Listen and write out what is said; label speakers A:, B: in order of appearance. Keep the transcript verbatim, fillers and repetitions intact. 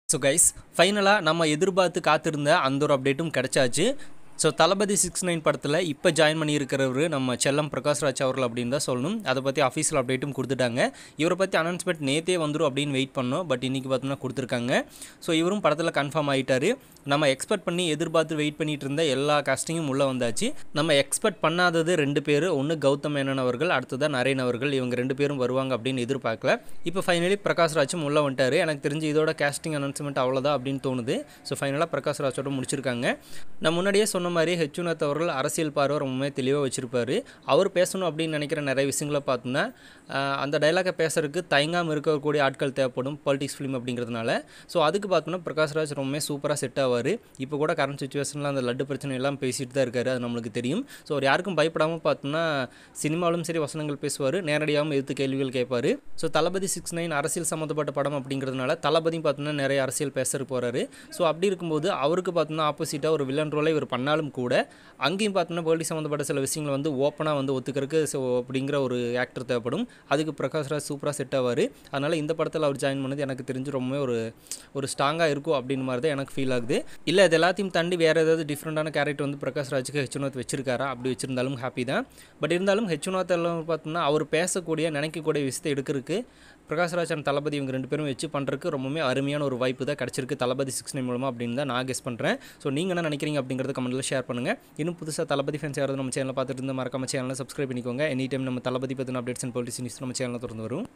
A: So guys ஃபைனலாக நம்ம எதிர்பார்த்து காத்திருந்த அந்த ஒரு அப்டேட்டும் கிடச்சாச்சு. ஸோ தளபதி சிக்ஸ் நைன் படத்தில் இப்போ ஜாயின் பண்ணியிருக்கிறவர் நம்ம செல்லம் பிரகாஷ் ராஜ் அவர்கள் அப்படின்னு தான் சொல்லணும். அதை பற்றி அஃபீஷியல் அப்டேட்டும் கொடுத்துட்டாங்க. இவரை பற்றி அனௌன்ஸ்மெண்ட் நேற்றே வந்துடும் அப்படின்னு வெயிட் பண்ணோம். பட் இன்றைக்கி பார்த்தோம்னா கொடுத்துருக்காங்க. ஸோ இவரும் படத்தில் கன்ஃபார்ம் ஆகிட்டார். நம்ம எக்ஸ்பெக்ட் பண்ணி எதிர்பார்த்து வெயிட் பண்ணிட்டு இருந்த எல்லா காஸ்டிங்கும் உள்ளே வந்தாச்சு. நம்ம எக்ஸ்பெக்ட் பண்ணாதது ரெண்டு பேர், ஒன்று கௌதம் மேனன் அவர்கள், அடுத்ததான் நரேன் அவர்கள். இவங்க ரெண்டு பேரும் வருவாங்க அப்படின்னு எதிர்பார்க்கல. இப்போ ஃபைனலி பிரகாஷ் ராஜும் உள்ளே வந்துட்டார். எனக்கு தெரிஞ்சு இதோட காஸ்டிங் அனௌன்ஸ்மெண்ட் அவ்வளோதான் அப்படின்னு தோணுது. ஸோ ஃபைனலாக பிரகாஷ் ராஜோட முடிச்சிருக்காங்க. நான் முன்னாடியே சொன்ன மாதிரி ஹெச்.வினோத் அவர்கள் அரசியல் பார்வை ரொம்பவே தெளிவாக வச்சுருப்பார். அவர் பேசணும் அப்படின்னு நினைக்கிற நிறைய விஷயங்களை பார்த்தோன்னா அந்த டைலாகை பேசுறதுக்கு தயங்காமல் இருக்கக்கூடிய ஆட்கள் தேவைப்படும் பாலிடிக்ஸ் ஃபிலிம் அப்படிங்கிறதுனால. ஸோ அதுக்கு பார்த்தோன்னா பிரகாஷ் ராஜ் ரொம்பவே சூப்பராக செட் ஆவார். இப்போ கூட கரண்ட் சுச்சுவேஷனில் அந்த லட்டு பிரச்சனை எல்லாம் பேசிட்டு தான் இருக்காரு, அது நம்மளுக்கு தெரியும். ஸோ அவர் யாருக்கும் பயப்படாமல் பார்த்தோன்னா சினிமாவிலும் சரி வசனங்கள் பேசுவார், நேரடியாகவும் எதிர்த்து கேள்விகள் கேட்பார். ஸோ தளபதி சிக்ஸ் நைன் அரசியல் சம்மந்தப்பட்ட படம் அப்படிங்கிறதுனால தளபதியும் பார்த்தோன்னா நிறைய அரசியல் பேசுறது போகிறாரு. ஸோ அப்படி இருக்கும்போது அவருக்கு பார்த்தோன்னா ஆப்போசிட்டாக ஒரு வில்லன் ரோலை இவர் பண்ணாலும் கூட அங்கேயும் பார்த்தோன்னா பாலிடிக்ஸ் சம்மந்தப்பட்ட சில விஷயங்களை வந்து ஓப்பனாக வந்து ஒத்துக்கிறதுக்கு ஸோ அப்படிங்கிற ஒரு ஆக்டர் தேவைப்படும். அதுக்கு பிரகாஷ் ராஜ் சூப்பராக செட் ஆவார். அதனால் இந்த படத்தில் அவர் ஜாயின் பண்ணது எனக்கு தெரிஞ்சு ரொம்பவே ஒரு ஒரு ஸ்ட்ராங்காக இருக்கும் அப்படின்னு மாதிரி தான் எனக்கு ஃபீல் ஆகுது. இல்லை இது எல்லாத்தையும் தாண்டி வேறு ஏதாவது டிஃப்ரெண்டான கேரக்டர் வந்து பிரகாஷ் ராஜுக்கு ஹெச்.வினோத் வச்சிருக்காரா, அப்படி வச்சிருந்தாலும் ஹாப்பி தான். பட் இருந்தாலும் ஹெச்.வினோத் எல்லாம் பார்த்தோம்னா அவர் பேசக்கூடிய நினைக்கக்கூடிய விஷயத்தை எடுக்கிறதுக்கு பிரகாஷ் ராஜ் அண்ட் தளபதி இவங்க ரெண்டு பேரும் வச்சு பண்ணுறதுக்கு ரொம்பவே அருமையான ஒரு வாய்ப்பு தான் கிடச்சிருக்கு தளபதி சிக்ஸ் நைன் மூலமாக அப்படின்னு தான் நான் கெஸ் பண்ணுறேன். ஸோ நீங்கள் என்ன நினைக்கிறீங்க அப்படிங்கிறத கமெண்ட்டில் ஷேர் பண்ணுங்கள். இன்னும் புதுசாக தளபதி ஃபேன்ஸ் யாராவது நம்ம சேனலில் பார்த்துட்டு இருந்தால் மறக்காம சேனலை சப்ஸ்கிரைப் பண்ணிக்கோங்க. எனி டைம் நம்ம தளபதி பற்றின அப்டேட்ஸ் அண்ட் பாலிடிக்ஸ் நியூஸ் நம்ம சேனலில் தொடர்ந்து வரும்.